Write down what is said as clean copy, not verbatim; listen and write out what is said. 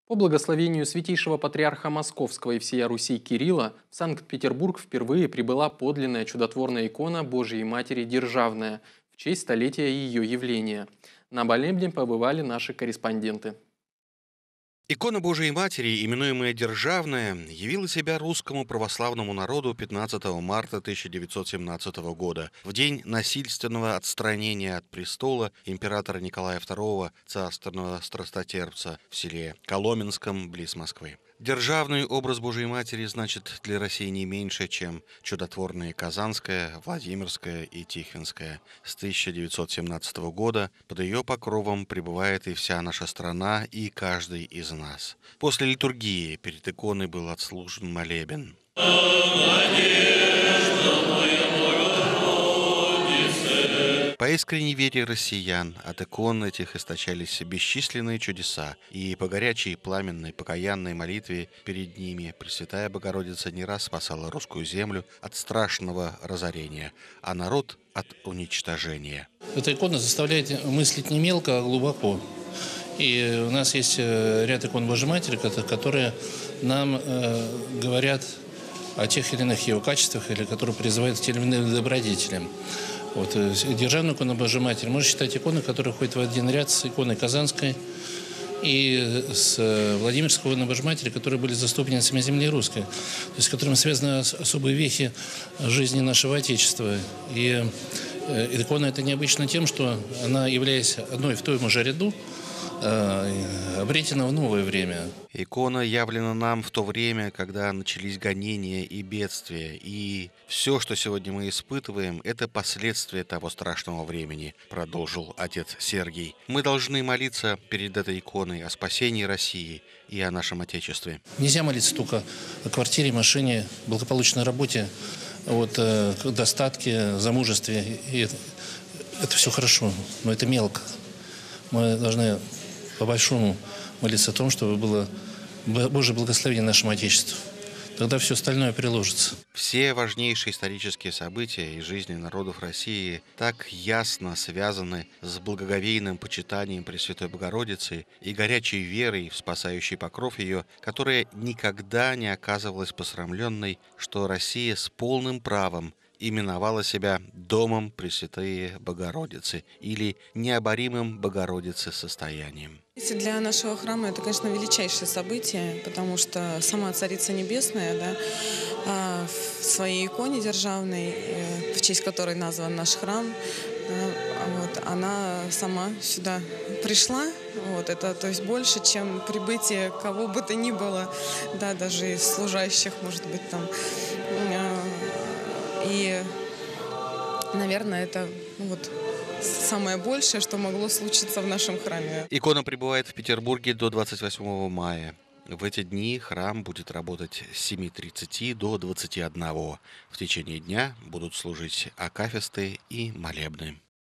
По благословению святейшего патриарха Московского и всея Руси Кирилла в Санкт-Петербург впервые прибыла подлинная чудотворная икона Божией Матери Державная в честь столетия ее явления. На молебне побывали наши корреспонденты. Икона Божией Матери, именуемая Державная, явила себя русскому православному народу 15 марта 1917 года, в день насильственного отстранения от престола императора Николая II, царственного страстотерпца, в селе Коломенском, близ Москвы. Державный образ Божией Матери значит для России не меньше, чем чудотворные Казанская, Владимирская и Тихвинская. С 1917 года под ее покровом пребывает и вся наша страна, и каждый из нас. После литургии перед иконой был отслужен молебен. По искренней вере россиян от икон этих источались бесчисленные чудеса, и по горячей пламенной покаянной молитве перед ними Пресвятая Богородица не раз спасала русскую землю от страшного разорения, а народ от уничтожения. Эта икона заставляет мыслить не мелко, а глубоко. И у нас есть ряд икон Божьей Матери, которые нам говорят о тех или иных его качествах, или которые призывают к тем или иным добродетелям. Вот, Державную икону Божьей Матери можно считать иконой, которая входит в один ряд с иконой Казанской и с Владимирской иконой Божьей Матери, которые были заступницами земли русской, то есть с которыми связаны особые вехи жизни нашего Отечества. И икона эта необычна тем, что она, являясь одной в том же ряду, обретена в новое время. Икона явлена нам в то время, когда начались гонения и бедствия, и все, что сегодня мы испытываем, это последствия того страшного времени, продолжил отец Сергий. Мы должны молиться перед этой иконой о спасении России и о нашем Отечестве. Нельзя молиться только о квартире, машине, благополучной работе, достатке, замужестве. И это все хорошо, но это мелко. Мы должны по-большому молиться о том, чтобы было Божье благословение нашему Отечеству. Тогда все остальное приложится. Все важнейшие исторические события из жизни народов России так ясно связаны с благоговейным почитанием Пресвятой Богородицы и горячей верой в спасающий покров ее, которая никогда не оказывалась посрамленной, что Россия с полным правом именовала себя Домом Пресвятой Богородицы или необоримым Богородицы состоянием. Для нашего храма это, конечно, величайшее событие, потому что сама Царица Небесная, да, в своей иконе державной, в честь которой назван наш храм, она сама сюда пришла. Это, то есть, больше, чем прибытие кого бы то ни было, да, даже из служащих, может быть, там. И, наверное, это самое большее, что могло случиться в нашем храме. Икона пребывает в Петербурге до 28 мая. В эти дни храм будет работать с 7:30 до 21. В течение дня будут служить акафисты и молебны.